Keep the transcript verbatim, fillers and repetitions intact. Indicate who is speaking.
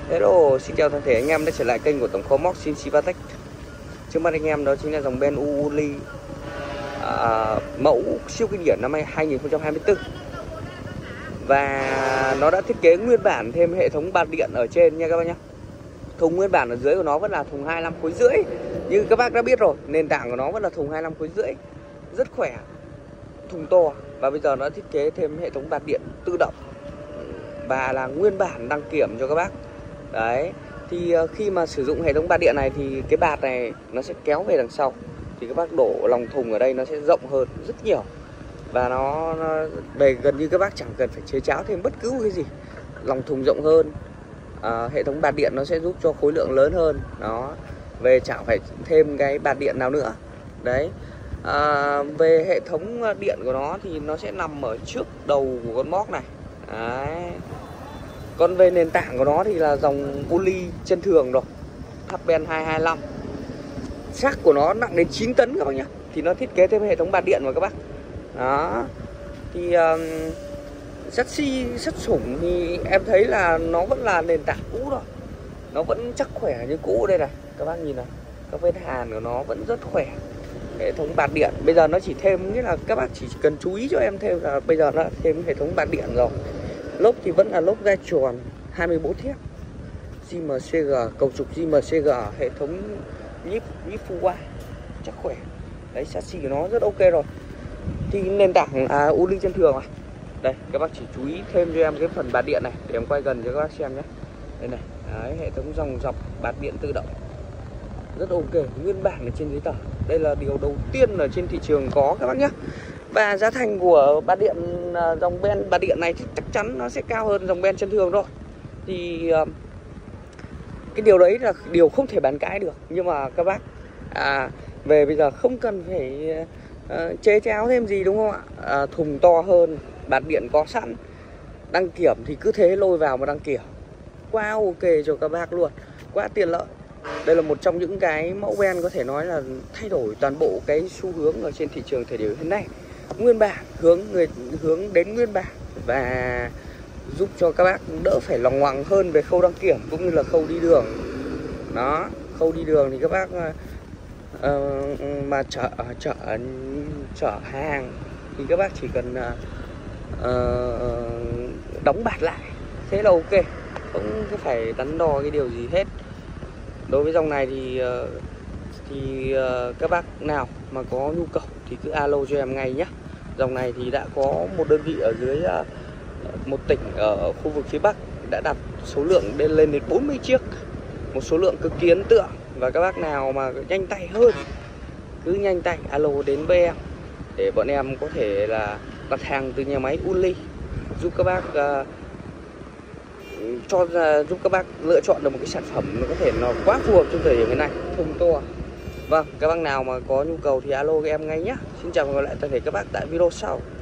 Speaker 1: Hello, xin chào toàn thể anh em đã trở lại kênh của tổng kho móc Xin Sivatech. Trước mắt anh em đó chính là dòng Ben Uli à, mẫu siêu kinh điển năm hai không hai tư. Và nó đã thiết kế nguyên bản thêm hệ thống bạt điện ở trên nha các bác nhé. Thùng nguyên bản ở dưới của nó vẫn là thùng hai mươi lăm khối rưỡi. Như các bác đã biết rồi, nền tảng của nó vẫn là thùng hai mươi lăm khối rưỡi. Rất khỏe, thùng to. Và bây giờ nó thiết kế thêm hệ thống bạt điện tự động và là nguyên bản đăng kiểm cho các bác. Đấy, thì khi mà sử dụng hệ thống bạt điện này thì cái bạt này nó sẽ kéo về đằng sau. Thì các bác đổ lòng thùng ở đây nó sẽ rộng hơn rất nhiều. Và nó, nó về gần như các bác chẳng cần phải chế cháo thêm bất cứ cái gì. Lòng thùng rộng hơn, à, hệ thống bạt điện nó sẽ giúp cho khối lượng lớn hơn. Đó, về chẳng phải thêm cái bạt điện nào nữa. Đấy, à, về hệ thống điện của nó thì nó sẽ nằm ở trước đầu của con móc này. Đấy. Còn về nền tảng của nó thì là dòng Uli chân thường rồi, Happen hai hai lăm. Xác của nó nặng đến chín tấn các bác nhá. Thì nó thiết kế thêm hệ thống bạt điện mà các bác. Đó. Thì um, sắt xi, sắt sủng thì em thấy là nó vẫn là nền tảng cũ rồi. Nó vẫn chắc khỏe như cũ đây này. Các bác nhìn này, các vết hàn của nó vẫn rất khỏe. Hệ thống bạt điện bây giờ nó chỉ thêm, nghĩa là các bác chỉ cần chú ý cho em thêm là bây giờ nó thêm hệ thống bạt điện rồi. Lốp thì vẫn là lốp gai tròn hai mươi bốn thép giê em xê giê, cầu trục giê em xê giê, hệ thống nhíp nhíp full wide chắc khỏe. Đấy, chassis của nó rất ok rồi. Thì nền tảng à, Uli chân thường à. Đây, các bác chỉ chú ý thêm cho em cái phần bạt điện này để em quay gần cho các bác xem nhé. Đây này, đấy, hệ thống dòng dọc bạt điện tự động rất ok, nguyên bản ở trên giấy tờ. Đây là điều đầu tiên ở trên thị trường có các bác nhé. Và giá thành của bạt điện dòng Ben bạt điện này thì chắc chắn nó sẽ cao hơn dòng Ben chân thường rồi. Thì cái điều đấy là điều không thể bàn cãi được. Nhưng mà các bác à, về bây giờ không cần phải uh, chế cháo thêm gì đúng không ạ? À, thùng to hơn, bạt điện có sẵn, đăng kiểm thì cứ thế lôi vào mà đăng kiểm. Quá ok cho các bác luôn, quá tiện lợi. Đây là một trong những cái mẫu Ben có thể nói là thay đổi toàn bộ cái xu hướng ở trên thị trường thời điểm hiện nay. Nguyên bản, hướng người hướng đến nguyên bản và giúp cho các bác đỡ phải lòng ngoằng hơn về khâu đăng kiểm cũng như là khâu đi đường. Đó, khâu đi đường thì các bác uh, mà chở chở chở hàng thì các bác chỉ cần uh, đóng bạt lại, thế là ok, không phải đắn đo cái điều gì hết. Đối với dòng này thì uh, thì uh, các bác nào mà có nhu cầu thì cứ alo cho em ngay nhé. Dòng này thì đã có một đơn vị ở dưới uh, một tỉnh ở khu vực phía Bắc đã đặt số lượng lên lên đến bốn mươi chiếc, một số lượng cực kỳ ấn tượng. Và các bác nào mà nhanh tay hơn cứ nhanh tay alo đến với em để bọn em có thể là đặt hàng từ nhà máy Uli, giúp các bác uh, cho uh, giúp các bác lựa chọn được một cái sản phẩm nó có thể nó quá phù hợp trong thời điểm này, thùng to. Vâng, các bác nào mà có nhu cầu thì alo em ngay nhé. Xin chào và hẹn gặp lại toàn thể các bác tại video sau.